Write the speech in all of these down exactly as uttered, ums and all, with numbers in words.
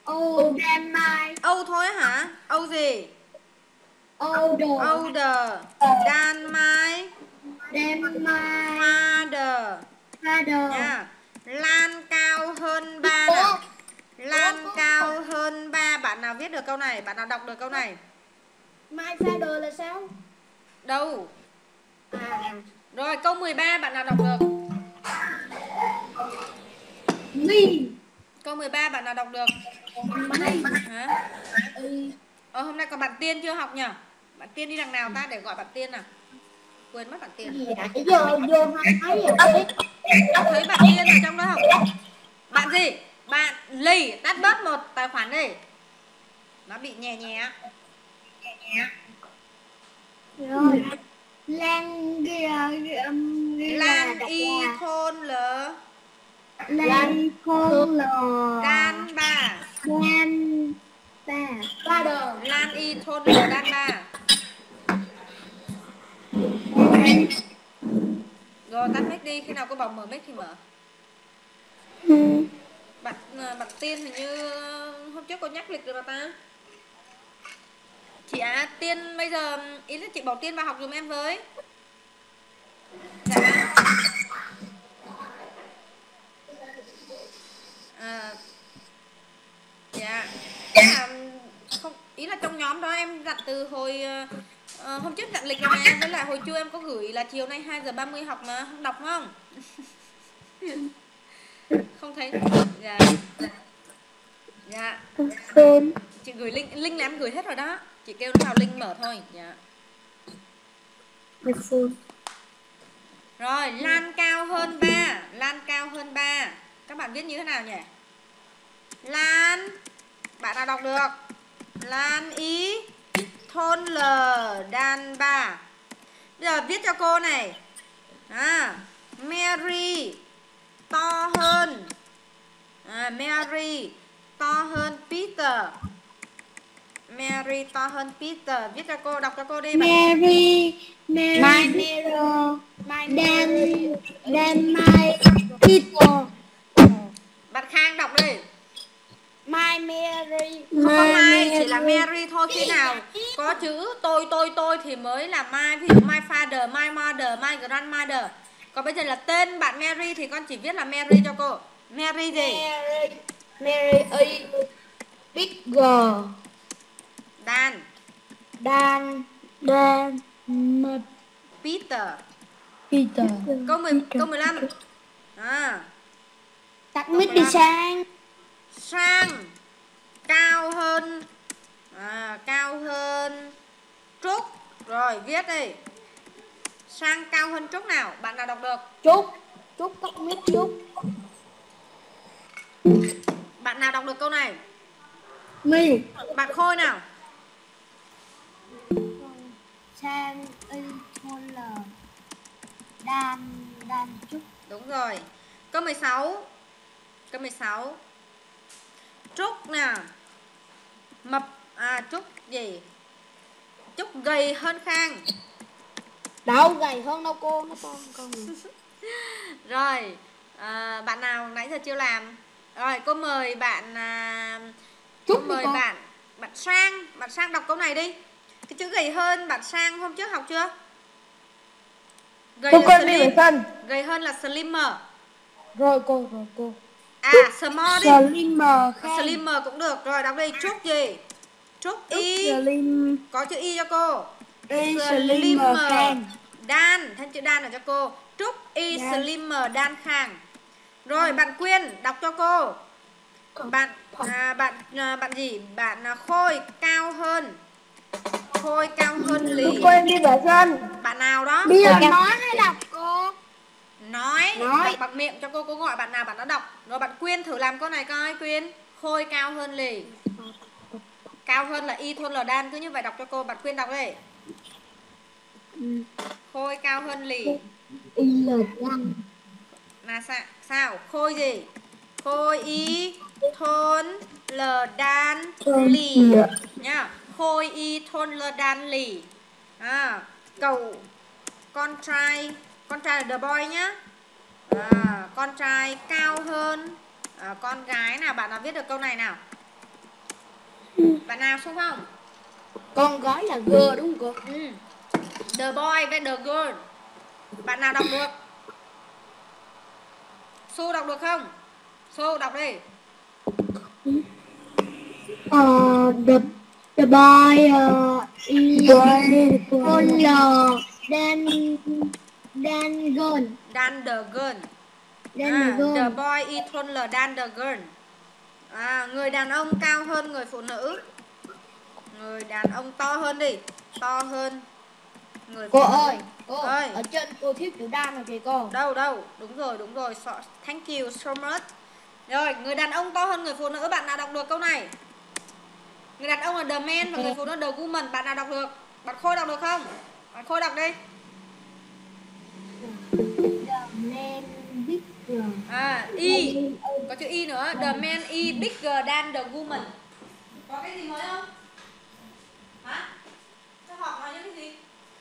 Âu Đan Mai. Âu thôi hả? Âu gì? Older. Older. Đan Mai. Đan Mai. Father. Father. Nha. Lan cao hơn ba nào. Lan cao hơn ba. Bạn nào viết được câu này? Bạn nào đọc được câu này? My father là sao? Đâu? À. Rồi câu mười ba bạn nào đọc được? Me. Câu mười ba bạn nào đọc được? Me. Hả? Ờ hôm nay còn bạn Tiên chưa học nhỉ? Bạn Tiên đi đằng nào ta để gọi bạn Tiên nào? Quên mất bạn Tiên. Dạ, giờ vô không thấy rồi. Không thấy bạn Tiên ở trong đó không? Bạn gì? Bạn Lì, tắt bớt một tài khoản đi. Nó bị nhẹ nhẹ. Rồi. Lan ghi, ghi Lan y thôn lờ. Lan thôn lờ. Đan bà. Đan bà. Ba đờ. Lan y thôn lờ đan bà. Rồi tắt mic đi, khi nào cô bảo mở mic thì mở. Ừ. Bạn bạn Tiên hình như hôm trước cô nhắc lịch rồi mà ta. Chị à, Tiên bây giờ ý là chị bảo Tiên vào học giùm em với. Dạ. À, dạ. Ý là, không, ý là trong nhóm đó em dặn từ hồi uh, hôm trước dặn lịch rồi mà. Với lại hồi trưa em có gửi là chiều nay hai giờ ba mươi học mà. Không đọc không? Không thấy. Dạ. Dạ. Chị gửi link, link là em gửi hết rồi đó. Chị kêu nó vào link mở thôi. Dạ. Rồi, Lan cao hơn ba. Lan cao hơn ba. Các bạn viết như thế nào nhỉ? Lan. Bạn nào đọc được? Lan ý thôn L đan ba. Bây giờ viết cho cô này. À, Mary to hơn. À, Mary to hơn Peter. Mary to hơn Peter. Viết cho cô, đọc cho cô đi. Mary. Mary. My mirror. Dan. Dan my Peter. Bạn Khang đọc đi. My Mary. Không có my, chỉ là Mary thôi. Khi nào có chữ tôi tôi tôi thì mới là my. Ví dụ my father, my mother, my grandmother. Còn bây giờ là tên bạn Mary thì con chỉ viết là Mary cho cô. Mary gì? Mary. Mary A. Bigger. Dan. Dan. Dan. Peter. Peter. Câu mười, câu mười lăm. À. Tắt mic đi Sang. Sang cao hơn. À, cao hơn Trúc. Rồi viết đi. Sang cao hơn Trúc nào? Bạn nào đọc được? Trúc. Trúc tắt mic Trúc. Bạn nào đọc được câu này? My. Bạn Khôi nào? Sang y thôn L đan đan Trúc. Đúng rồi. Câu mười sáu. Câu mười sáu. Trúc nè. Mập. À Trúc gì? Trúc gầy hơn Khang. Đâu gầy hơn đâu cô. Nó con con Rồi à, bạn nào nãy giờ chưa làm? Rồi cô mời bạn à, Cô mời con. bạn Bạn Sang. Bạn Sang đọc câu này đi. Cái chữ gầy hơn bạn Sang hôm trước học chưa? Gầy cô là con đi slim. vệ sinh. Gầy hơn là slimmer. Rồi cô rồi cô. À small đi. Slimmer. Slimmer cũng được. Rồi đọc đi. Trúc gì? Trúc y. Slim. Có chữ y cho cô. Y Slimmer Khang. Dan. Thêm chữ Dan ở cho cô. Trúc y Slimmer Dan Khang. Rồi bạn Quyên đọc cho cô. Bạn à, bạn à, bạn gì? Bạn à, Khôi cao hơn. Khôi cao hơn Lì. Cô em đi vệ sinh. Bạn nào đó? Bây giờ nói hay đọc cô? Nói, nói. Đọc bằng miệng cho cô. Cô gọi bạn nào bạn đã đọc. Rồi bạn Quyên thử làm câu này coi. Quyên. Khôi cao hơn Lì. Cao hơn là y thôn L đan. Cứ như vậy đọc cho cô. Bạn Quyên đọc đi. Ừ. Khôi cao hơn Lì. Y L đan. Là sao? Sao? Khôi gì? Khôi y thôn L đan Lì nhá. Khôi y thôn L đan Lì. À, cậu con trai, con trai là the boy nhá. À, con trai cao hơn à, con gái nào? Bạn nào viết được câu này nào? Bạn nào xuống không? Con gái là G đúng không cô? Ừ. The boy với the girl. Bạn nào đọc được? Su đọc được không? Su đọc đi. Uh, the the boy uh, is taller than than girl. Than the girl. Than À, the girl. the boy is taller than the girl. À, người đàn ông cao hơn người phụ nữ. Người đàn ông to hơn đi. To hơn người phụ Cô nữ. ơi, cô ơi. ở trên cô thiếu chữ đan rồi kìa cô. Đâu đâu, đúng rồi, đúng rồi. So, thank you so much. Rồi, người đàn ông to hơn người phụ nữ. Bạn nào đọc được câu này? Người đàn ông là the man và người phụ nữ the woman. Bạn nào đọc được? Bạn Khôi đọc được không? Bạn Khôi đọc đi. The man bigger. À, y. Có chữ y nữa. The man is bigger than the woman. Có cái gì mới không? Hả? Cho họ nói những cái gì?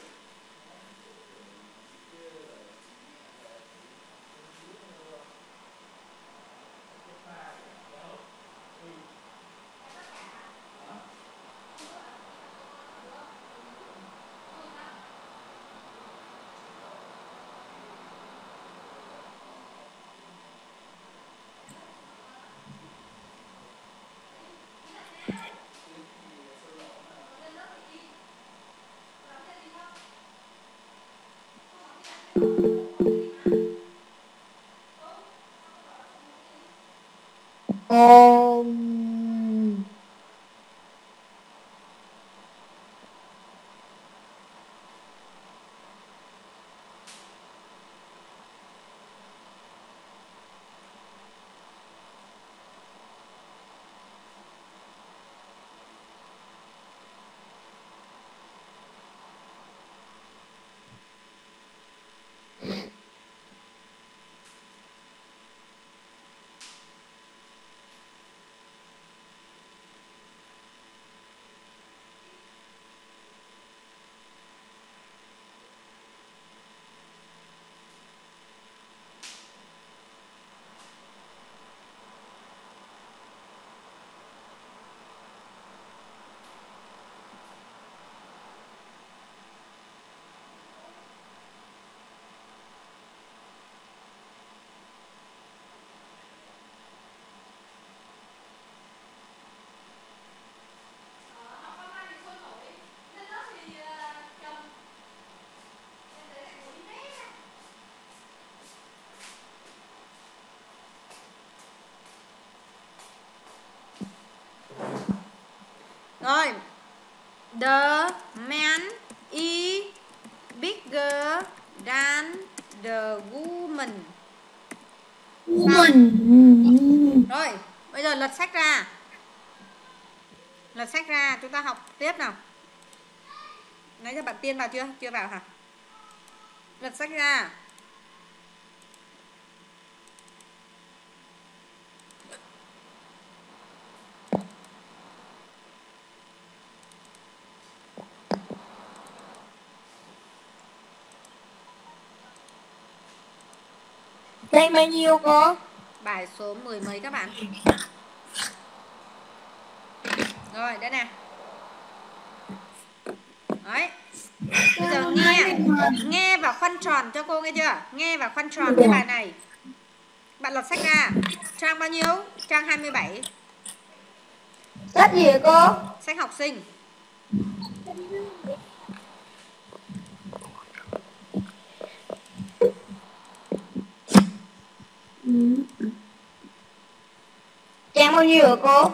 Um, Rồi. The man is bigger than the woman. woman. Rồi, bây giờ lật sách ra. Lật sách ra, chúng ta học tiếp nào. Nãy giờ bạn Tiên vào chưa? Chưa vào hả? Lật sách ra. Đây bao nhiêu cô? Bài số mười mấy các bạn. Rồi, đây nè. Đấy. Bây giờ nghe Nghe và khoanh tròn cho cô nghe chưa? Nghe và khoanh tròn cái bài này. Bạn lật sách ra. Trang bao nhiêu? Trang hai mươi bảy. Sách gì vậy cô? Sách học sinh. Trang bao nhiêu hả cô?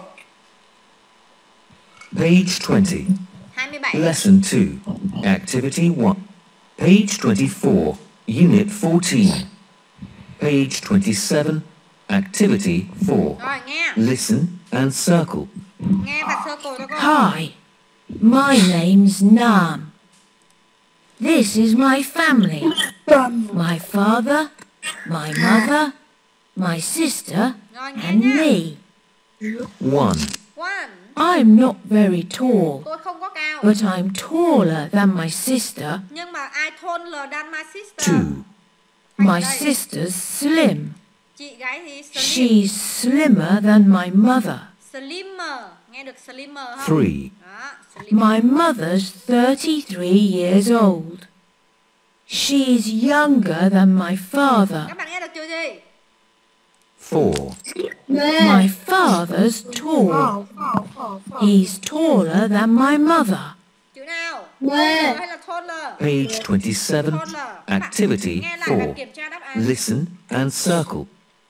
Page twenty. hai mươi bảy. Lesson two. Activity one. Page twenty-four. Unit fourteen. Page twenty-seven. Activity four. Rồi, nghe. Listen and circle. Nghe và circle cho cô. Hi, my name's Nam. This is my family. My father, my mother, my sister, Rồi, nghe and nha. me. one. One. I'm not very tall, Tôi không có cao. but I'm taller than my sister. Nhưng mà I taller than my sister. two. My đây. sister's slim. Chị gái thì slim. She's slimmer than my mother. Slimmer, nghe được slimmer không? Three. Đó, slimmer. My mother's thirty-three years old. She is younger than my father. Các bạn nghe được chữ gì? Four. My father's tall. He's taller than my mother. Chữ nào? Mê. Hay là taller? Page twenty-seven. Taller. Các bạn Activity nghe lại và four. kiểm tra đáp án. Listen and circle.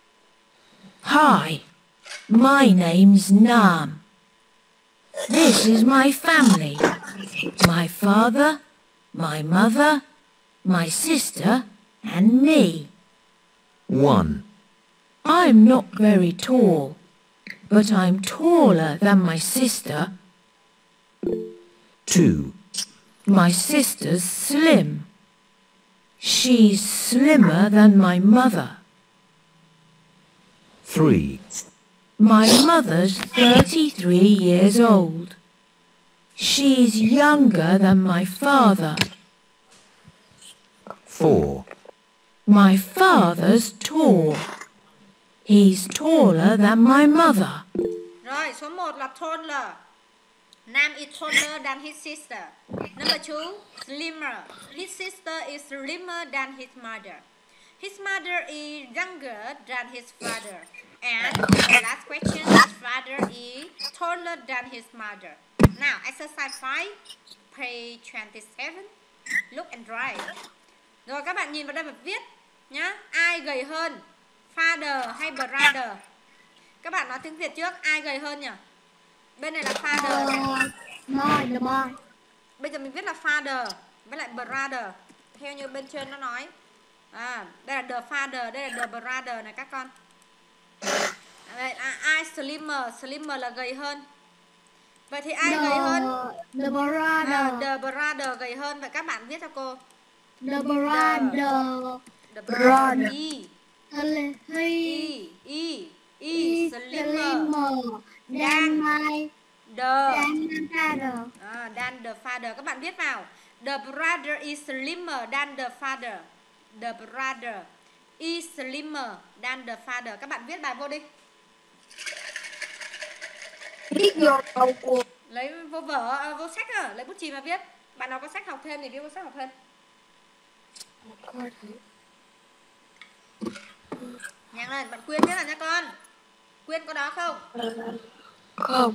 Hi, my name's Nam. This is my family. My father, my mother, my sister, and me. One. I'm not very tall, but I'm taller than my sister. Two. My sister's slim. She's slimmer than my mother. Three. My mother's thirty-three years old. She's younger than my father. Four. My father's tall. He's taller than my mother. Rồi, số một là taller. Nam is taller than his sister. Number two, slimmer. His sister is slimmer than his mother. His mother is younger than his father. And the last question, his father is taller than his mother. Now, exercise five, page twenty-seven. Look and write. Rồi các bạn nhìn vào đây và viết nhá. Ai gầy hơn? Father hay brother? Các bạn nói tiếng Việt trước, ai gầy hơn nhỉ? Bên này là father này. Boy, the boy. Bây giờ mình viết là father với lại brother theo như bên trên nó nói. À, đây là the father, đây là the brother này các con. Đây, à, ai slimmer, slimmer là gầy hơn. Vậy thì ai The, gầy hơn? the brother. À, the brother gầy hơn. Vậy các bạn viết cho cô. The brother. The brother. E. He. E. E. E. Is Slimmer. slimmer than my The. than my father. À, than the father. Các bạn viết vào. The brother is slimmer than the father. The brother is slimmer than the father. Các bạn viết bài vô đi. Viết vô đầu của. Lấy vô vở, à, vô sách à, lấy bút chì mà viết. Bạn nào có sách học thêm thì viết vô sách học thêm. Nhanh lên, bạn Quyên nhé là nha con. Quyên có đó không? Không.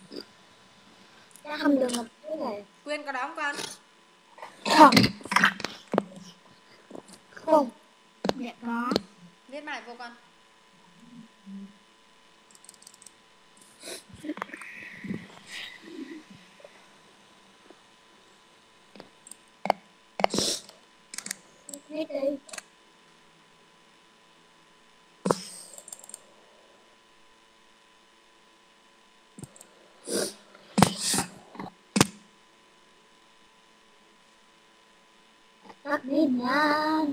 Nó không được học cái này. Quyên có đó không con? Không. Không. Dạ có. Viết bài vô con. Viết đi. Tắt đi nào.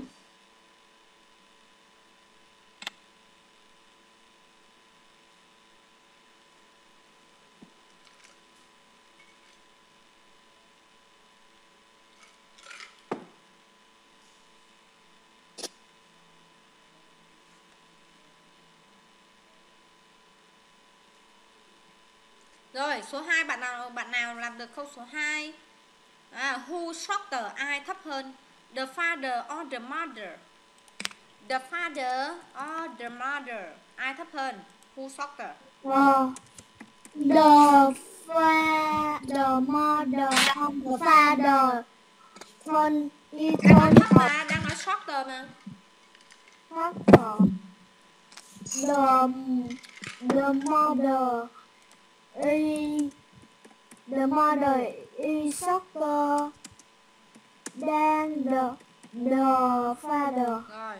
Rồi, số hai bạn nào bạn nào làm được câu số hai? À, who shorter, ai thấp hơn? The father or the mother? The father or the mother? Ai thấp hơn? Who shorter? Uh, the fa the mother of the father from is Đang nói from thấp mà, đang nói shorter mà. father. The the mother is the mother is shorter than the the father. Rồi.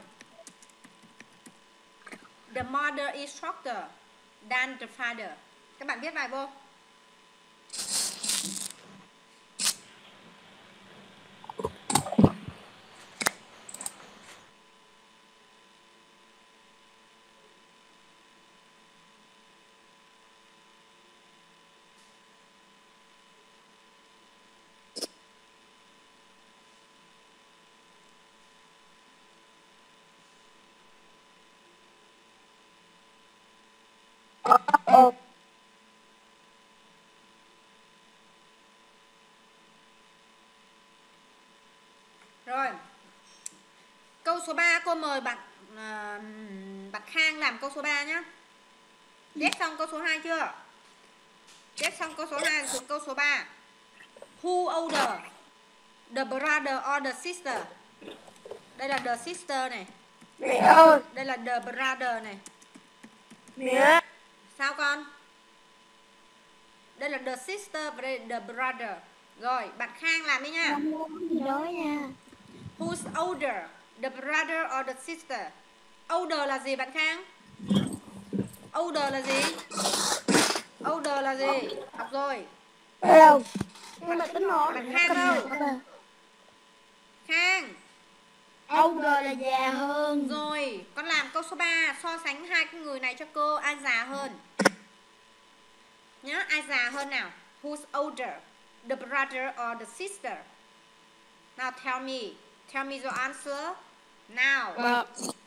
The mother is shorter than the father. Các bạn viết bài vô. Oh, số ba cô mời bạn uh, bạn Khang làm câu số ba nhá. Ghép xong câu số hai chưa? Ghép xong câu số hai xuống câu số ba. Who older? The brother or the sister? Đây là the sister này. Mẹ ơi. Đây là the brother này. Mẹ. Sao con? Đây là the sister và đây là the brother. Rồi, bạn Khang làm đi nha. Không gì đó nha. Who's older? The brother or the sister? Older là gì bạn Khang? Older là gì? Older là gì? Học rồi. Đâu? Nhưng mà tính nói. Bạn Khang đâu? Khang. Older là già hơn. Rồi, con làm câu số ba. So sánh hai cái người này cho cô. Ai già hơn? Nhá, ai già hơn nào? Who's older? The brother or the sister? Now tell me. Tell me your answer. Now. Ờ.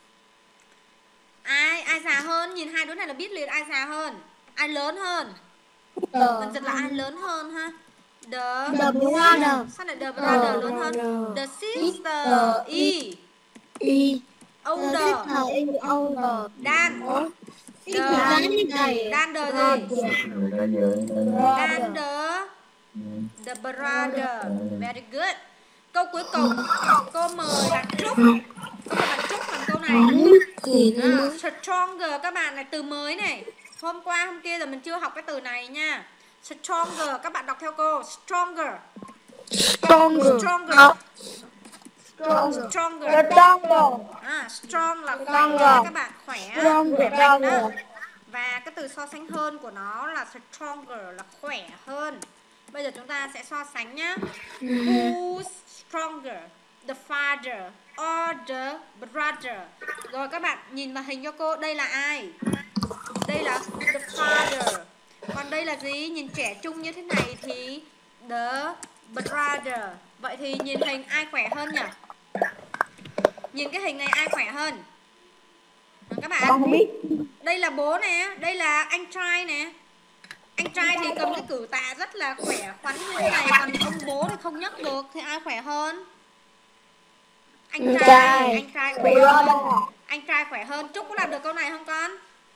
Ai, ai già hơn? Nhìn hai đứa này là biết liền ai già hơn. Ai lớn hơn? Ờ. Dần dần là ai lớn hơn ha? The, The brother. Sao lại the brother The lớn hơn? brother. The sister. The E. Y. Older. Older. Dan. The. Dan the gì? Dan the. The brother. Very good. Câu cuối cùng. Cô mời bạn Trúc. Cô mời bạn Trúc làm câu này. À, stronger các bạn này, từ mới này. Hôm qua hôm kia rồi mình chưa học cái từ này nha. Stronger, các bạn đọc theo cô. Stronger. Stronger. Stronger. Stronger. Stronger. Stronger. À, strong là khỏe Stronger. các bạn, khỏe, Stronger. khỏe mạnh đó. Và cái từ so sánh hơn của nó là stronger, là khỏe hơn. Bây giờ chúng ta sẽ so sánh nhá. Who's stronger? The father or the brother? Rồi các bạn nhìn vào hình cho cô, đây là ai? Đây là the father. Còn đây là gì? Nhìn trẻ trung như thế này thì the brother. Vậy thì nhìn hình ai khỏe hơn nhỉ? Nhìn cái hình này ai khỏe hơn? Rồi các bạn. Con không biết. Đây là bố nè, đây là anh trai nè. Anh trai thì cầm cái cử tạ rất là khỏe khoắn như thế này, còn ông bố thì không nhấc được, thì ai khỏe hơn? Anh trai, anh trai khỏe hơn. Anh trai khỏe hơn. Trúc có làm được câu này không con?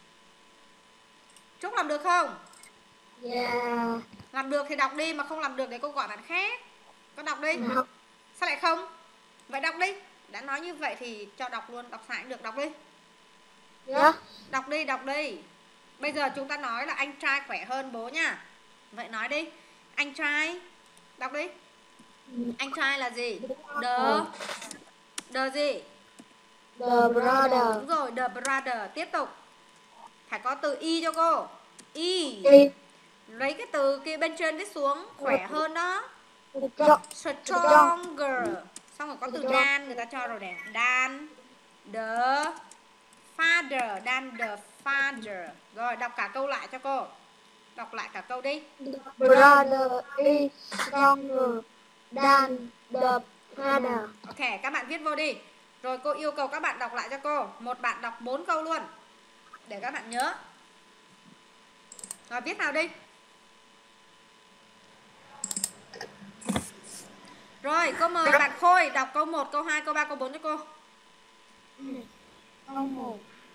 Trúc làm được không? Dạ. Làm được thì đọc đi, mà không làm được để cô gọi bạn khác. Con đọc đi. Sao lại không? Vậy đọc đi. Đã nói như vậy thì cho đọc luôn, đọc sai cũng được, đọc đi. Dạ. Đọc đi, đọc đi. Bây giờ chúng ta nói là anh trai khỏe hơn bố nha. Vậy nói đi. Anh trai. Đọc đi. Anh trai là gì? The. The gì? The brother. Đúng rồi, the brother. Tiếp tục. Phải có từ y cho cô. Y. Y. Lấy cái từ kia bên trên viết xuống. Khỏe hơn đó. Stronger. Xong rồi có từ Dan, người ta cho rồi nè. Dan. The father. Dan the father. Rồi đọc cả câu lại cho cô. Đọc lại cả câu đi. Brother is stronger than the father. Ok, các bạn viết vô đi. Rồi cô yêu cầu các bạn đọc lại cho cô. Một bạn đọc bốn câu luôn, để các bạn nhớ. Rồi viết nào đi. Rồi cô mời bạn Khôi đọc câu một, câu hai, câu ba, câu bốn cho cô. Câu một.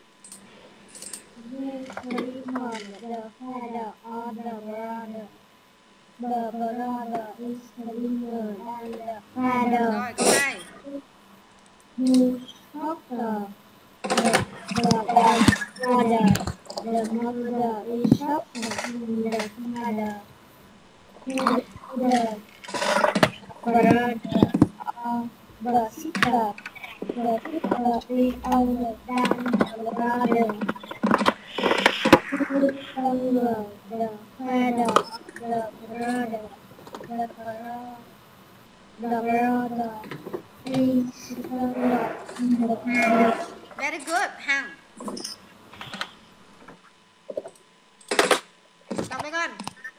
The father or the brother. The brother is stronger than the father. Rồi câu hai. Who stronger? The brother. The mother is stronger than the father. Who the brother or the sister? The sister is older than the brother. Who is stronger? The father, the brother, the brother, the brother is stronger than the father. Very good. Hằng đọc đi con.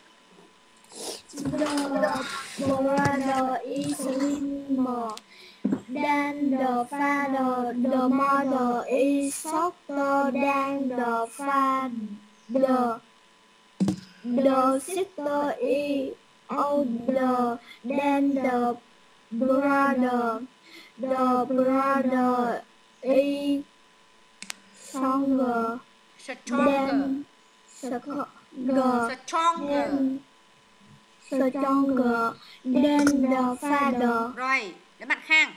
The brother is slimmer than the father. The mother is softer than the father. The sister is older than the brother. The brother is stronger Stronger. than stronger Stronger. than stronger than the father. Rồi, đến bạn Khang.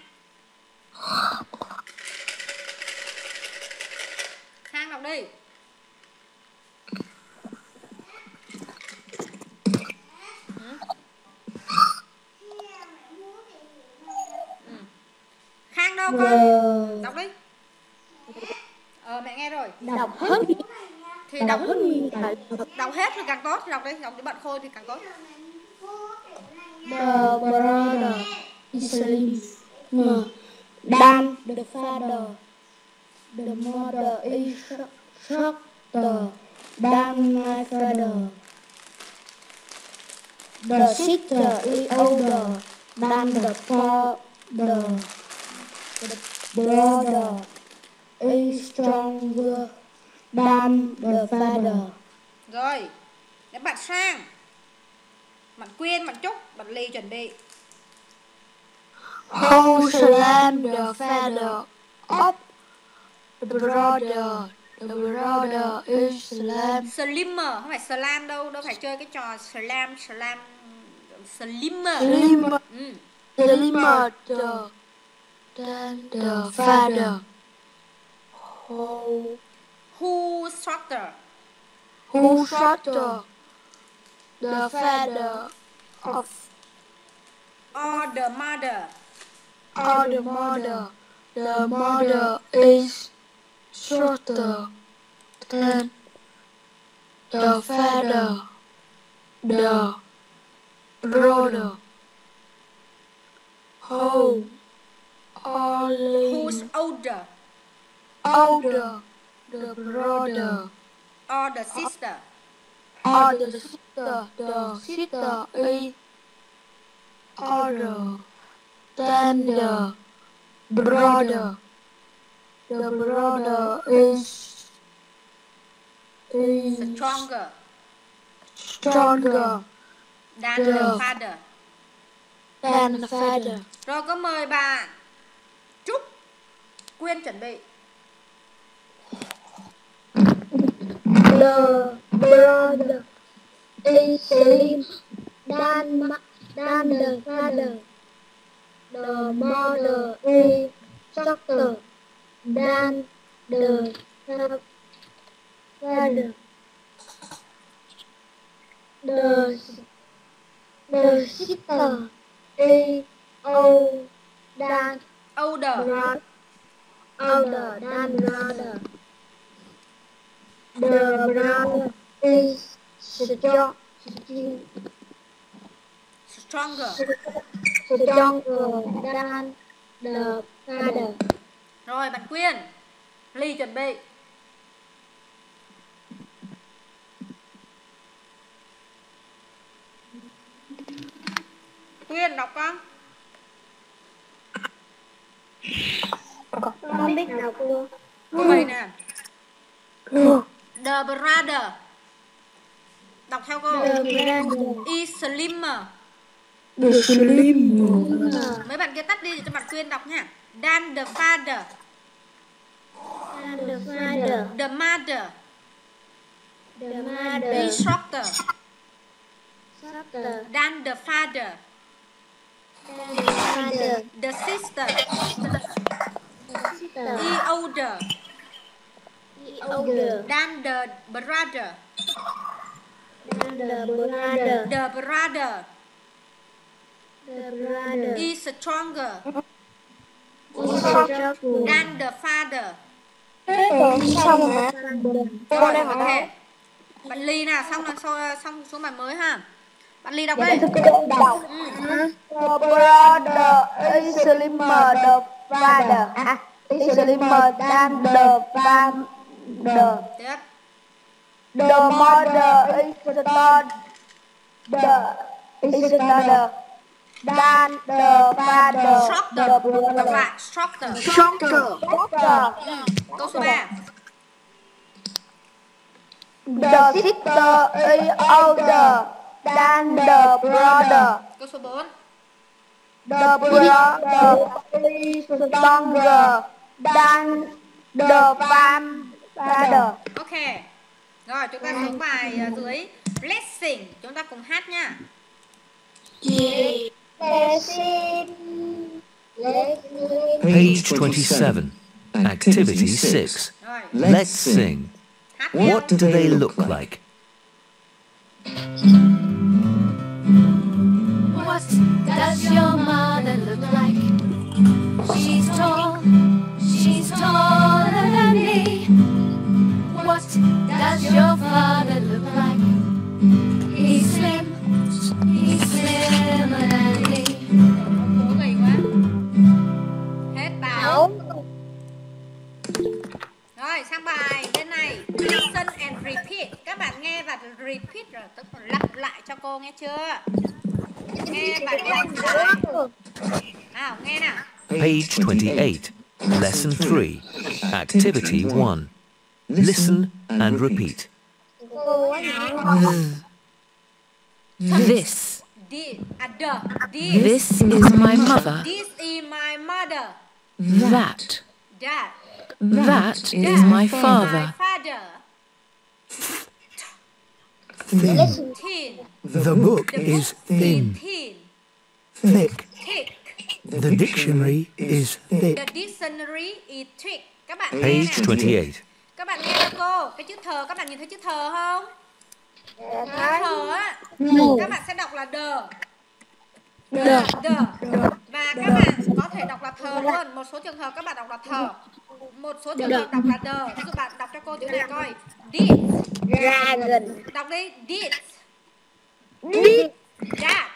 Khang đọc đi. Ừ. Khang đâu con? Đọc đi. Ờ mẹ nghe rồi. Đọc hết Thì đọc hết nguyên cả. đọc hết thì càng tốt, thì đọc đi, đọc cho bận khôi thì càng tốt. The brother is slimmer than the father. The mother is shorter than my father. The sister is older than the father. The brother is stronger than the father. Rồi, đến bạn Sang. Bạn Quyên, bạn Trúc, bạn Ly chuẩn bị. Who slammed the father of the brother? The brother is slammed. Slimmer, không phải slam đâu, đâu phải chơi cái trò slam, slam, slimmer. Slimmer, Ừ. slimmer the, than the father. Who, Who shorter? who shorter the father of Or the mother? or the mother? The mother is shorter than the father. The brother. Who only Who's older? older, the brother Or the sister? or the sister. The sister is older than the brother. The brother is is Stronger stronger than the father. than the father. Rồi có mời bạn Trúc, Quyên chuẩn bị. The brother is slim than ma- than the father. The mother is shorter than the fa- father. The the sister is old than Older. brother. Older than brother. The brother is strong, Stronger. stronger than the father. Rồi bạn Quyên, Ly chuẩn bị. Quyên đọc con. Con biết đọc luôn. Câu bảy nè. The brother. Đọc theo cô. The brother Is slimmer. is slimmer Mấy bạn kia tắt đi để cho bạn Quyên đọc nha. Than the father. than the father. The mother The mother is shorter shorter than the father. than the father. The sister The sister is older is older than the brother. than the brother. The brother The brother is stronger is stronger than the father. xong rồi mà. Rồi, ok. Bạn Ly nào, xong là xong, xong xuống bài mới ha. Bạn Ly đọc đi. Đọc. The brother is slimmer the father. À, is slimmer than the father. Tiếp. The mother is shorter. The is shorter than the father. Shorter. The Đọc brother. lại. Shorter. Shorter. Shorter. Câu số ba. The sister is older than the brother. Câu số bốn. The brother is stronger than the father. Ok. Rồi chúng ta xuống bài uh, dưới Let's sing. Chúng ta cùng hát nha. Let's sing. Let's sing. Page twenty-seven. Activity six. Rồi. Let's sing. Hát theo. What do they look like? What does your mother look like? She's tall, she's taller than me. What does your father look like? He's slim, he's slimmer than me. Cố gầy quá. Hết bài. Rồi sang bài bên này. Listen and repeat. Các bạn nghe và repeat rồi tức là lặp lại cho cô nghe chưa? Nghe và lặp lại. Nào nghe nào. Page twenty-eight. Lesson three. Activity one. Listen and repeat. This, This, à, the, this, this is my mother. this is my mother. That, That, that is that my is father. my father. Listen. Thin, The book the is book thin, is thin, thick. thick. The dictionary is The thick. dictionary is thick. Các bạn nghe Page nào. twenty-eight. Các bạn nghe cho cô. Cái chữ thờ, các bạn nhìn thấy chữ thờ không? Chữ thờ á. Các bạn sẽ đọc là the. The. The. Và các bạn có thể đọc là thờ luôn. Một số trường hợp các bạn đọc là thờ. Một số trường hợp đọc là the. Ví dụ bạn đọc cho cô chữ này coi. This. Dragon. Đọc đi. This. This. That.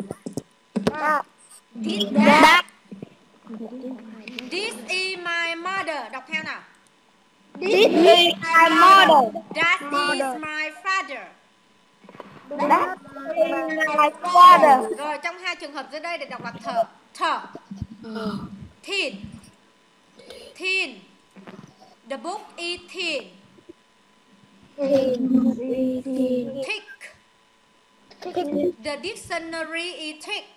This. That. This is my mother. Đọc theo nào. This is my mother. That is my father. That is my father. Rồi trong hai trường hợp dưới đây để đọc là thờ. Thờ. Thin. Thin. The book is thin. Thick. The dictionary is thick.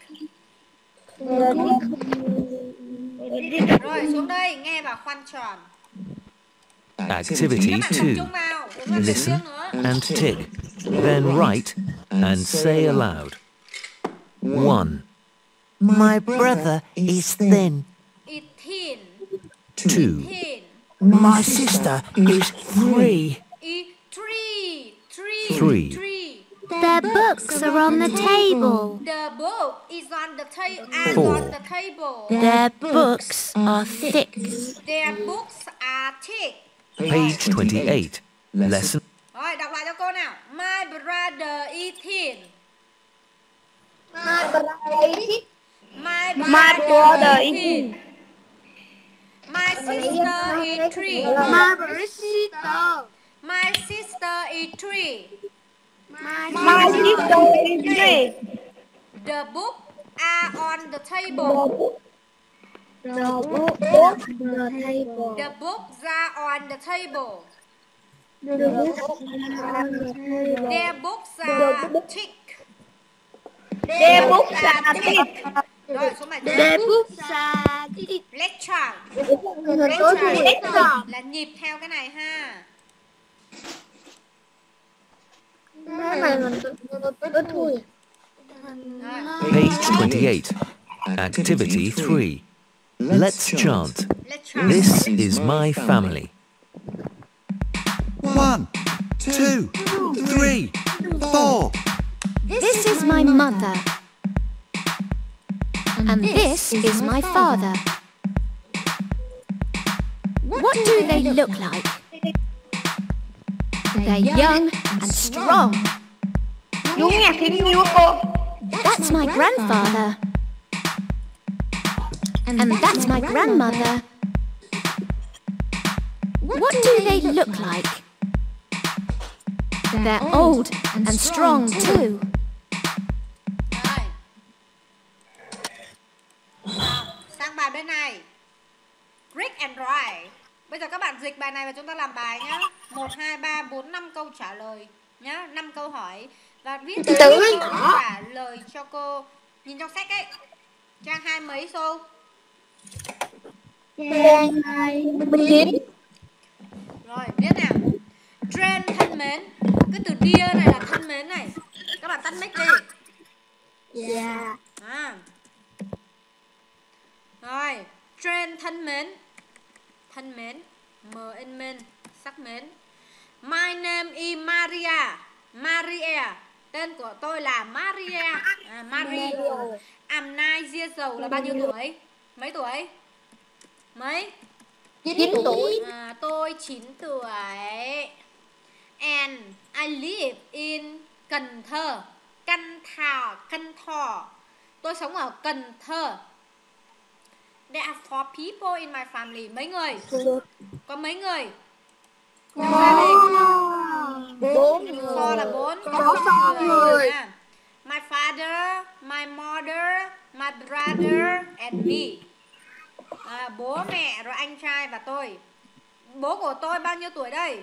Rồi xuống đây nghe và khoanh tròn. Activity Các bạn tập two. trung vào. Đúng là Listen riêng nữa. and tick. Then write and say aloud. One, My brother is thin. Is thin. two, Thin. My sister is three. Is three. Three. Three. Three. The books are on the table. The book is on the table. And Four. on the table. Their books are thick. Their books are thick. page twenty-eight. Lesson Rồi đọc lại cho cô nào. My brother is thin. My brother is My My brother is thin. My sister is three. My sister. My sister is three. My sister is three. The books are on the table. The book on the table. The books are on the table. The book on the table. Their books are thick. Their books are thick. Rồi số bài Their tiếp. books are thick. Let's try. Tối thui hết rồi. Là nhịp theo cái này ha. Cái này mình tối thui. Rồi. page twenty-eight. Activity three. Let's chant. Let's try. This is my family. One, two, three, four. This is my mother. And this is my father. What do they look like? They're young and strong. Chú nhạc tiếng Nhiêu cô. That's my grandfather. And that's my grandmother. What do they look like? They're old and strong too. Rồi. Nào, sang bài bên này. Read and write. Bây giờ các bạn dịch bài này và chúng ta làm bài nhá. một, hai, ba, bốn, năm câu trả lời nhá, năm câu hỏi và viết Từ viết từ câu ấy. trả lời cho cô. Nhìn trong sách ấy. Trang hai mấy số? Trang chín. Rồi, viết nào. Trend thân mến. Cái từ dear này là thân mến này. Các bạn tắt mic đi. Dạ. À. Rồi, trend thân mến. Thân mến, M N sắc mến. My name is Maria. Maria. Tên của tôi là Maria. À, Marie. I'm nine years old là bao nhiêu tuổi? Mấy tuổi? Mấy? chín tuổi. À, tôi chín tuổi. And I live in Cần Thơ. Cần Thọ, Cần Thọ. Tôi sống ở Cần Thơ. There are four people in my family. Mấy người? Có mấy người? Trong gia đình. Bốn người. Four là bốn. Có sáu người. Nha. My father, my mother, my brother and me. À, bố mẹ rồi anh trai và tôi. Bố của tôi bao nhiêu tuổi đây?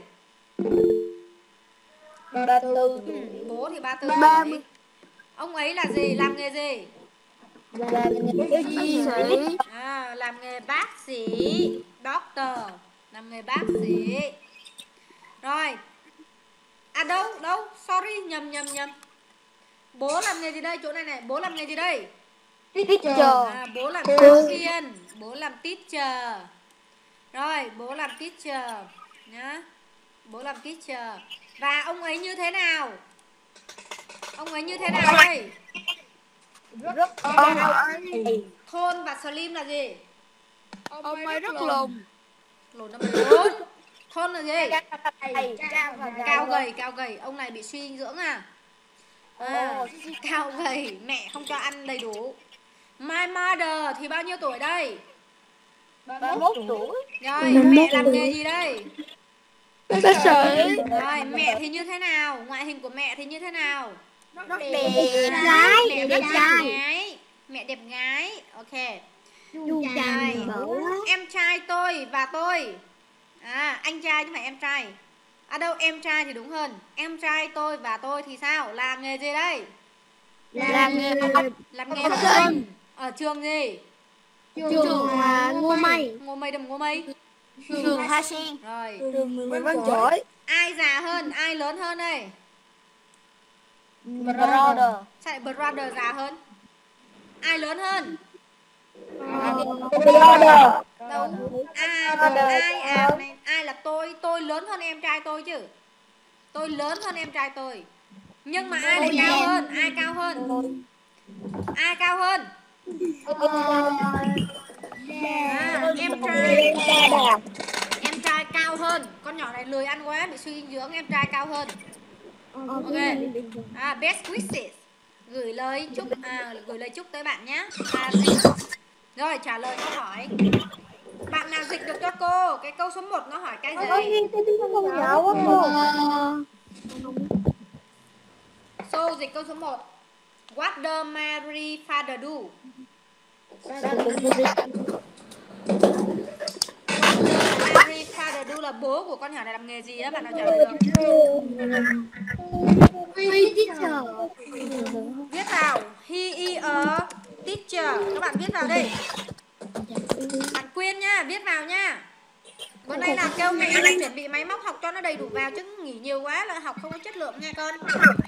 ba tư. Ừ, bố thì ba tư ba tuổi. Ông ấy là gì? Làm nghề gì? Làm nghề bác sĩ. À, làm nghề bác sĩ. Doctor. Làm nghề bác sĩ. Rồi. À đâu, đâu, sorry, nhầm nhầm nhầm. Bố làm nghề gì đây? Chỗ này này, bố làm nghề gì đây? Teacher. À, bố làm giáo viên. Bố làm teacher. Rồi, bố làm teacher nhá. Bố làm teacher. Và ông ấy như thế nào? Ông ấy như thế nào đây? Rất ông ấy. Thôn và Slim là gì? Ông ấy rất lùn. Lùn năm bốn. Thôn là gì? Cao Cao gầy, cao gầy. Ông này bị suy dinh dưỡng à? À, cao gầy, mẹ không cho ăn đầy đủ. My mother thì bao nhiêu tuổi đây? ba mươi mốt tuổi. Rồi, mẹ làm nghề gì đây? Bác sĩ. Rồi, mẹ thì như thế nào? Ngoại hình của mẹ thì như thế nào? Rất đẹp À, gái. mẹ Đẹp rất trai. đẹp gái. Mẹ đẹp gái. Ok. Du Rồi, bảo. em trai tôi và tôi. À, anh trai chứ không phải em trai. À đâu, em trai thì đúng hơn. Em trai tôi và tôi thì sao? Làm nghề gì đây? Làm nghề Làm nghề học học sinh. sinh. Ở trường gì? trường à, Ngô Mây. Ngô Mây đầm Ngô Mây. Trường Hoa Sen. Rồi. Trường Nguyễn Văn Chỗi. Ai già hơn, ai lớn hơn đây? Brother. Sao lại brother già hơn? Ai lớn hơn? Brother. Đâu? À, ai à này, ai là tôi, tôi lớn hơn em trai tôi chứ. Tôi lớn hơn em trai tôi. Nhưng mà ai lại cao hơn? Ai cao hơn? Ai cao hơn? À, em trai. Em trai cao hơn. Con nhỏ này lười ăn quá, bị suy dinh dưỡng. Em trai cao hơn. Ok. À, best wishes. Gửi lời chúc à, gửi lời chúc tới bạn nhé. À, rồi trả lời câu hỏi. Bạn nào dịch được cho cô? Cái câu số một nó hỏi cái gì? So dịch câu số một. What does Mary father do? Mary father do là bố của con nhỏ này làm nghề gì á? Bạn nào trả lời được? Viết vào. He is a teacher. Các bạn viết vào đi. Bạn Quyên nha, viết vào nha. Bữa nay là kêu mẹ là chuẩn bị máy móc học cho nó đầy đủ vào, chứ nghỉ nhiều quá là học không có chất lượng nha con.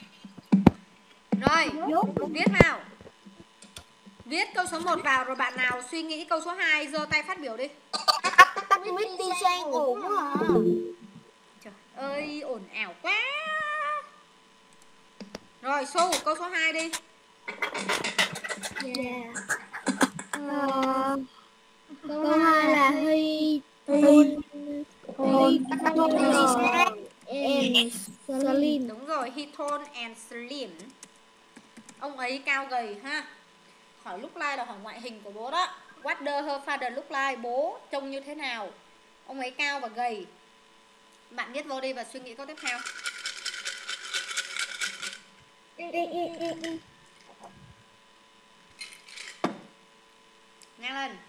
Rồi, viết vào. Viết câu số một vào rồi bạn nào suy nghĩ câu số hai giơ tay phát biểu đi. Tắt mic đi sang ổn quá à. Trời ơi, ồn ào quá. Rồi, Su, câu số hai đi. Yeah. Uh, câu hai là Huy Huy Huy and Slim. Đúng rồi, he tall and slim. Ông ấy cao gầy ha. Hỏi look like là hỏi ngoại hình của bố đó. What does her father look like? Bố trông như thế nào? Ông ấy cao và gầy. Bạn viết vô đi và suy nghĩ câu tiếp theo. Nhanh lên.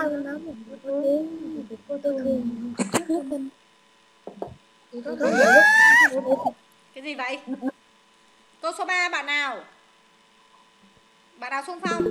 nói một cô thương, cô thương. Cái gì vậy? Câu số ba bạn nào? Bạn nào xung phong?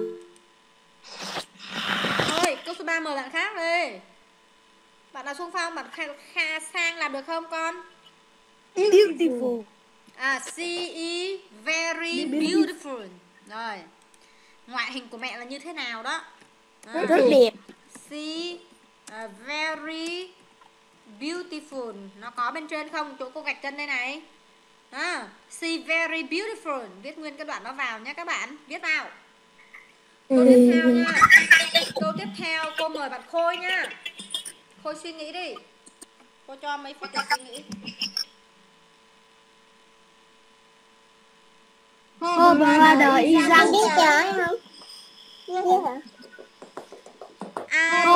Thôi, câu số ba mời bạn khác đi. Bạn nào xung phong? Bạn Kha, Kha Sang làm được không con? Beautiful. À, she is very beautiful. Rồi. Ngoại hình của mẹ là như thế nào đó? À, Rất đẹp. she uh, very beautiful. Nó có bên trên không? Chỗ cô gạch chân đây này. À, she very beautiful. Viết nguyên cái đoạn đó vào nhé các bạn. Viết vào. Câu tiếp theo nha. Câu tiếp theo cô mời bạn Khôi nha. Khôi suy nghĩ đi. Cô cho mấy phút để suy nghĩ. Cô bà đời y răng biết trời không? Biết hả? Ai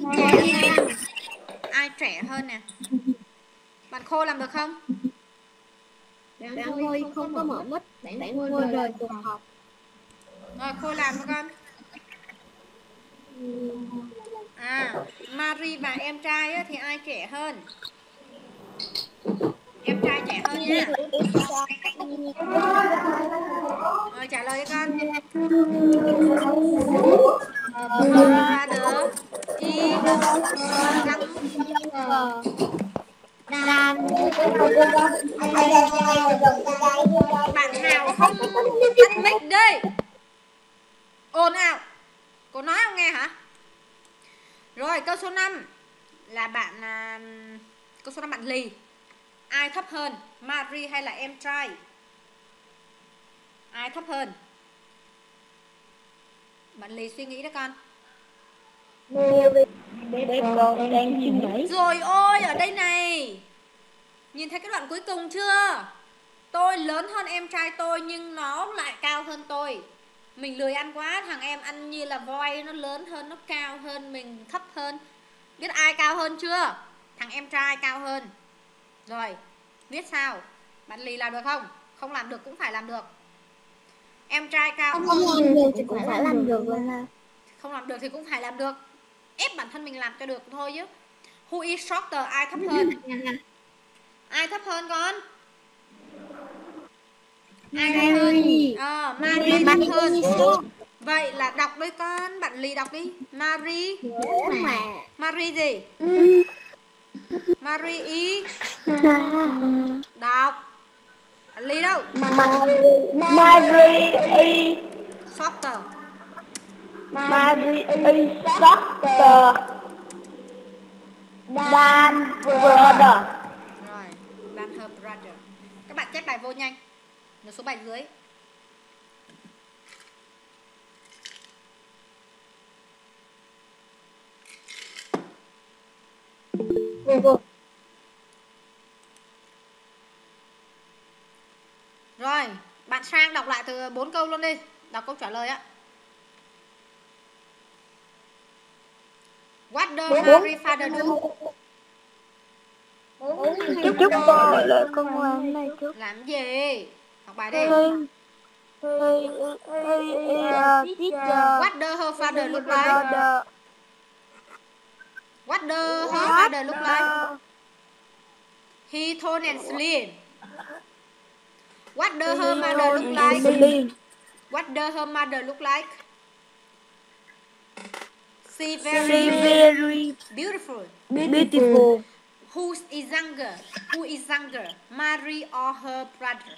ai trẻ hơn nè? Bạn Khôi làm được không? Bạn Khôi không có mở mắt. Bạn Khôi rời cuộc họp. Rồi Khôi làm cho con. À, Marie và em trai á, thì ai trẻ hơn? Em trai trẻ hơn nha. Rồi trả lời cho con. Brother is bạn Hào không tắt mic đi. Ồn ào. Cô nói không nghe hả? Rồi câu số năm là bạn uh, câu số năm bạn Lì. Ai thấp hơn, Marie hay là em trai? Ai thấp hơn? Bạn Lì suy nghĩ đó con. Rồi ôi, ở đây này. Nhìn thấy cái đoạn cuối cùng chưa? Tôi lớn hơn em trai tôi nhưng nó lại cao hơn tôi. Mình lười ăn quá, thằng em ăn như là voi, nó lớn hơn, nó cao hơn, mình thấp hơn. Biết ai cao hơn chưa? Thằng em trai cao hơn. Rồi, viết sao? Bạn Lì làm được không? Không làm được cũng phải làm được. Em trai cao Không làm được thì cũng phải làm được rồi ha. Không làm được thì cũng phải làm được. Ép bản thân mình làm cho được thôi chứ. Who is shorter? Ai thấp hơn? Ai thấp hơn con? Ai thấp hơn? Ờ, Marie thấp hơn. Vậy là đọc đi con. Bạn Lì đọc đi. Marie. Marie gì? Marie y. Đọc. Bạn Lì đâu? Marie y Shorter. Marie y shorter than brother. Rồi, than her brother. Các bạn chép bài vô nhanh. Một số bài dưới. Rồi, bạn Sang đọc lại từ bốn câu luôn đi. Đọc câu trả lời á. What does Marie father do? Chúc chúc cô lại con làm này chút. Làm gì? Học bài đi. What does her father look like? What does her father look like? He tall and slim. What does her mother look like? What does her mother look like? She very, Very beautiful. beautiful. Who is younger? Who is younger? Marie or her brother?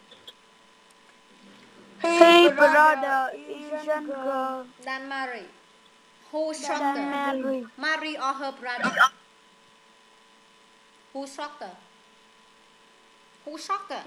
Her brother is younger Than Marie. Who shorter? than Mary. Marie or her brother? Who shorter? Who shorter?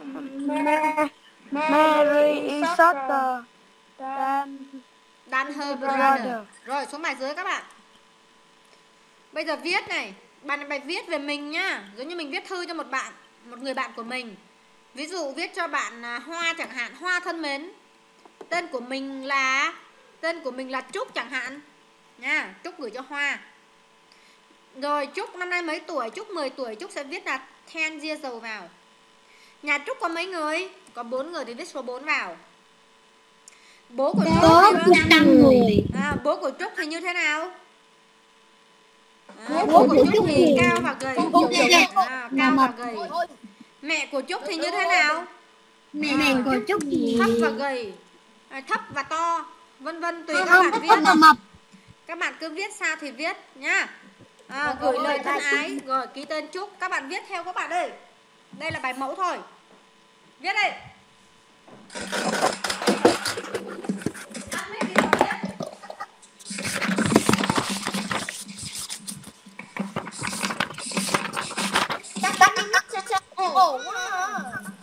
Mary is shorter than Than her brother. brother. Rồi xuống bài dưới các bạn. Bây giờ viết này, bạn bài viết về mình nhá, giống như mình viết thư cho một bạn, một người bạn của mình. Ví dụ viết cho bạn Hoa chẳng hạn, Hoa thân mến. Tên của mình là tên của mình là Trúc chẳng hạn. Nha, Trúc gửi cho Hoa. Rồi Trúc năm nay mấy tuổi? Trúc mười tuổi, Trúc sẽ viết là ten years old vào. Nhà Trúc có mấy người? Có bốn người thì viết số bốn vào. Bố của Trúc Có thì năm người. à, bố của Trúc thì như thế nào? À, bố của Trúc thì cao và gầy. À, cao và gầy. Mẹ của Trúc thì như thế nào? Mẹ của Trúc thì thấp và gầy, à, thấp và to, vân vân tùy các bạn viết. mập. Các bạn cứ viết sao thì viết nhá. À, gửi lời thân ái, rồi ký tên Trúc. Các bạn viết theo các bạn đây. Đây là bài mẫu thôi. Viết đây. Chắc chắn nó ngắt sẽ ổn quá.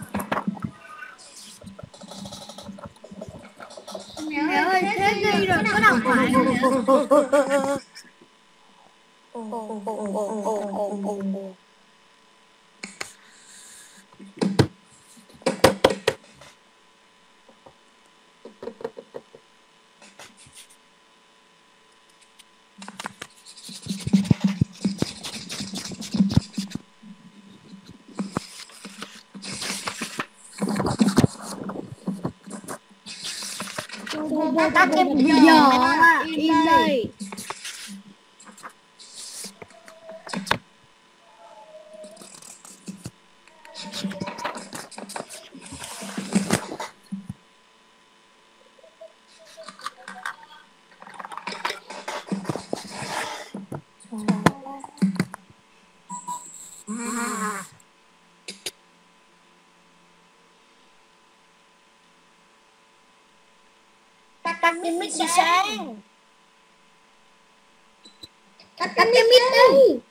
Mẹ ơi, thế đi rồi có đọc phải không? Ồ ồ ồ ồ ồ ồ ồ ồ. Các em giờ im đây. Tắt cái mic đi Sang. Tắt cái mic đi.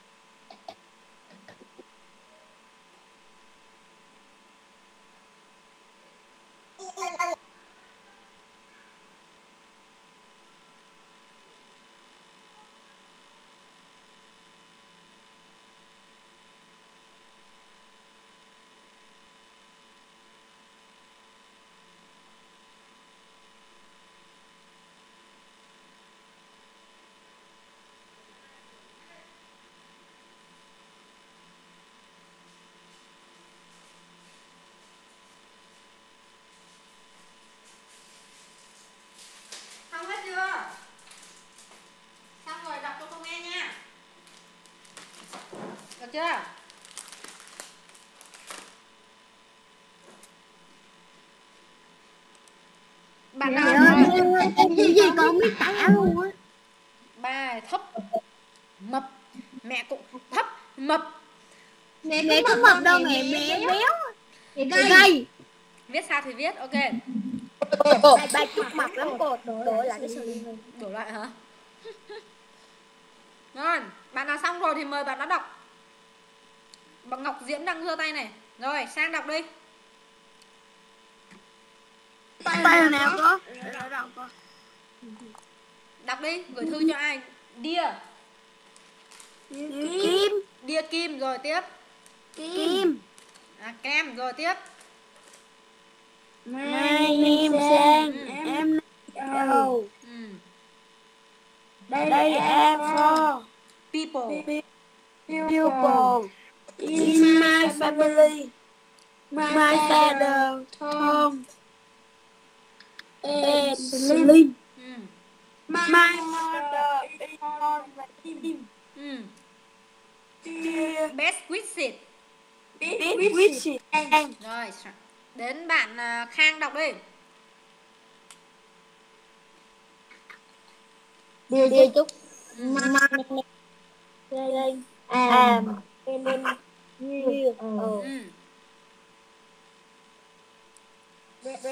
Xong hết chưa? Xong rồi đọc cho cô nghe nha. Được chưa? Bạn nào Cái gì con biết tả luôn á. Ba thấp mập, mẹ cũng thấp mập. Mẹ mẹ có mập đâu, mẹ bé béo. Mẹ gầy. Viết sao thì viết, ok. Ba Trúc mập lắm cô, đổi lại cái sườn. Đổi lại hả? Rồi, bạn nào xong rồi thì mời bạn đã đọc. Bạn Ngọc Diễm đang giơ tay này. Rồi, Sang đọc đi. Tay nào có? Đọc đi, gửi thư cho ai? Dear Kim. Dear Kim, rồi tiếp. Kim. À, Kem, rồi tiếp. My name Sang. Em đâu? Ừ. Đây em for People. people in my family. My father Tom and Slim. Ừ. My mother is on my team. Ừ. Dear Best wishes. big wishes. Rồi, đến bạn à, Khang đọc đi. Dear Trúc. My name is Am. Em như Ừ. Re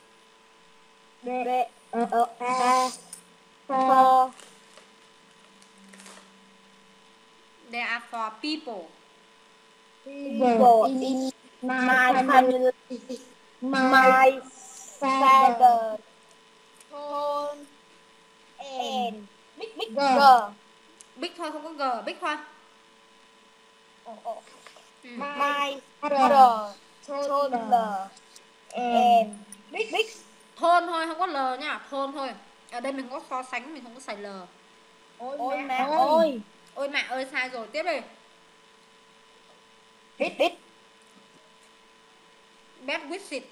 re ờ a for They are for people. people in my family. My father Tom and big big girl. Big thôi, không có G, big thôi. Ừ. My brother toddler and big big. Thôn thôi, không có L nha, thôn thôi. Ở đây mình có so sánh, mình không có xài L. Ôi mẹ ơi. Ôi mẹ ơi, sai rồi, tiếp đi. Big big. Best wishes.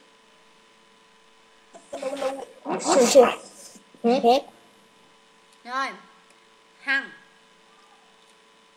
Hết. Rồi, Hằng.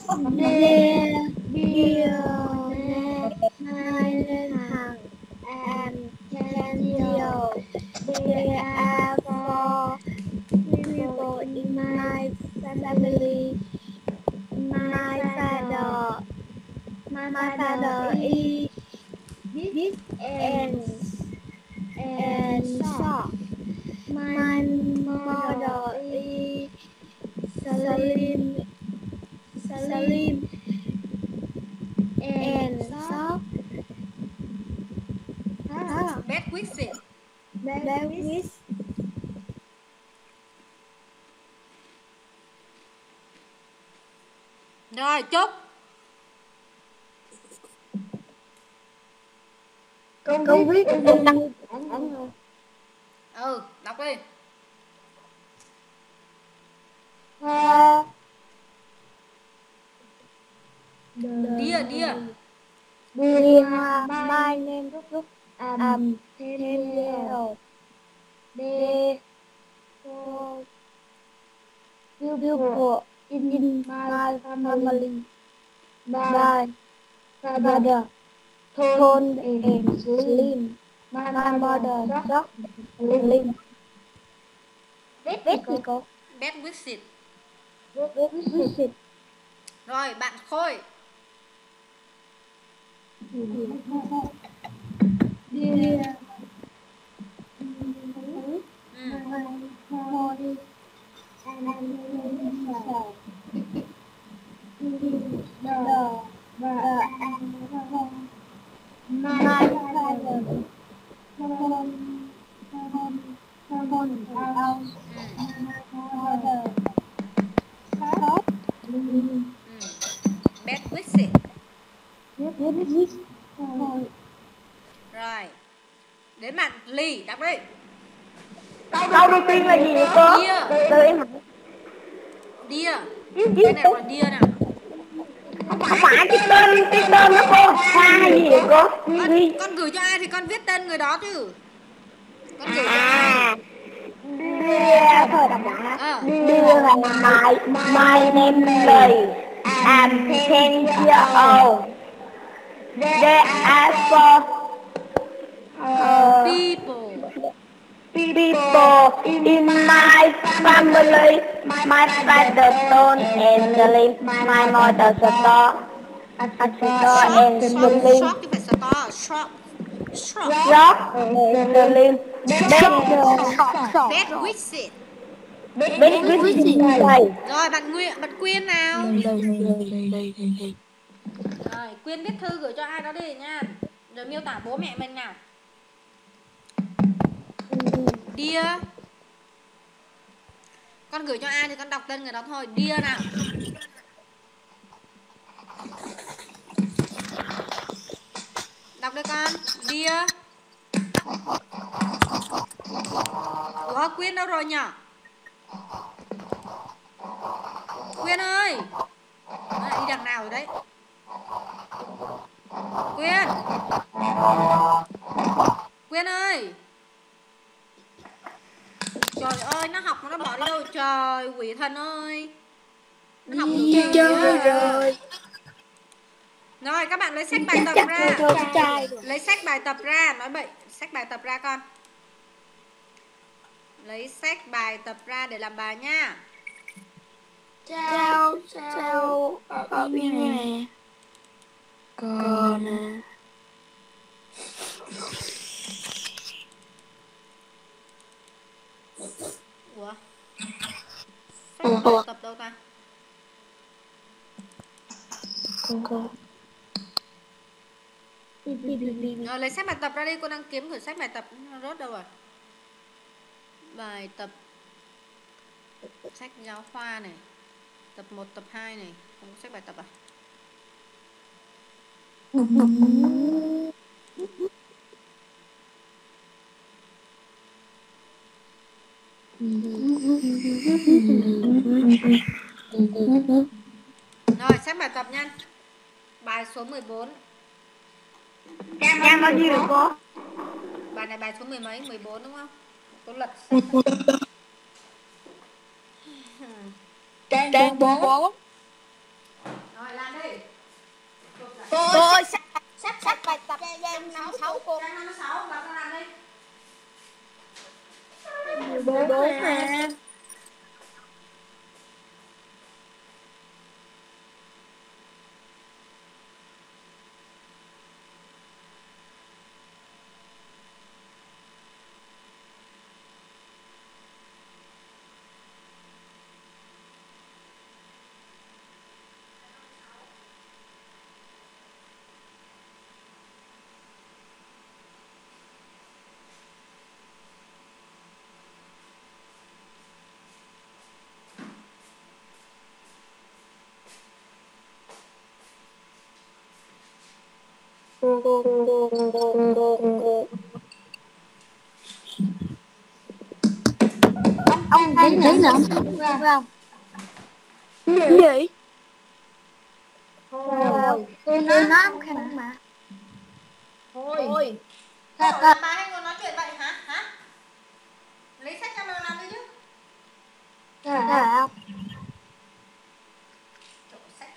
Dear, dear, hai lên hàng and Kensio. There are four people in my family. My father, my father is big and and short. My mother is slim, slim and soft. Ah, Bad with it. that is Rồi chúc. con viết em đăng Ừ, đọc đi. ha Dear, dear. Dear, my name is um Daniel. They so beautiful in my family. My father tall and slim. My mother short and slim. Vertical. Bad with it. Visit. Rồi bạn Khôi. Dear. Ừ. My father Ừ. Bad with it. Rồi. Đến bạn Ly, đọc đi. Câu đầu tiên là gì vậy cô? Dear. Từ em học. Dear. Cái này là dear nào? Không phải cái tên, cái tên nó cô Hoa hay gì vậy cô? Con, con gửi cho ai thì con viết tên người đó chứ. Con gửi cho ai? À, dear, thôi đọc lại. Ờ. Dear là my, my name is I'm ten years old. There are four uh, People. people in my family. My father tall and slim. My mother short and Short, slim. short, short chứ phải store. Short. Short. Short and slim. Bad with it. Big with đây. Rồi bạn Nguyên, bạn Quyên nào. Rồi Quyên viết thư gửi cho ai đó đi nha. Rồi miêu tả bố mẹ mình nào. Dear. Con gửi cho ai thì con đọc tên người đó thôi. Dear nào. Đọc đi con. Dear. Ủa Quyên đâu rồi nhỉ? Quyên ơi. Nó đi đằng nào rồi đấy? Quyên. Quyên ơi. Trời ơi, nó học mà nó bỏ đi đâu trời, quỷ thần ơi. Nó học được chơi rồi. Rồi các bạn lấy sách bài tập ra. Lấy sách bài tập ra, nói bậy, sách bài tập ra con. Lấy sách bài tập ra để làm bài nha. Sao sao ở bên này còn Ủa? Sách bài tập đâu ta? con Rồi lấy sách bài tập ra đi, cô đang kiếm thử sách bài tập nó rớt đâu rồi. Bài tập sách giáo khoa này. Tập một, tập hai này, không có sách bài tập à? Rồi sách bài tập nha. Bài số mười bốn. Trang bao nhiêu được cô? Bài này bài số mười mấy, mười bốn đúng không? Cô lật sách. Trang bốn. Rồi Cô ơi, sắp sắp sắp bài tập trang năm sáu cô. Trang năm mươi sáu, đọc ra làm đi. mười bốn nè. Ông thấy thế nào? Không. Cái gì? Thôi, tôi nói không khăn mà. Thôi. Cậu làm bài hay ngồi nói chuyện vậy hả? Hả? Lấy sách ra mà làm đi chứ. Dạ. Chỗ sách.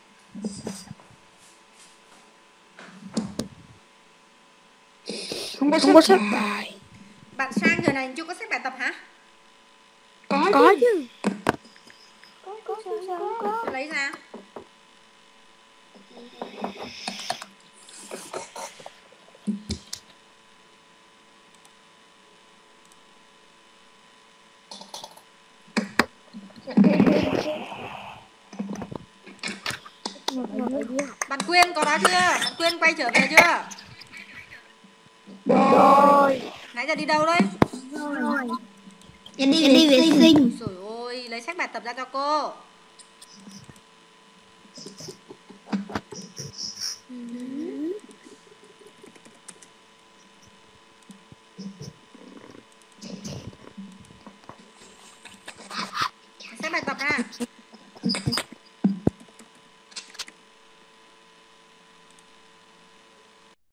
Không có, không có sách bài. Bạn Sang giờ này chưa có sách bài tập hả? Có, có chứ. Có, có, có, có. Tôi lấy ra. Bạn Quyên có đó chưa? Bạn Quyên quay trở về chưa? Rồi. Nãy giờ đi đâu đấy? Rồi. Em đi, đi vệ sinh. Trời ơi, lấy sách bài tập ra cho cô. Sách bài tập ra.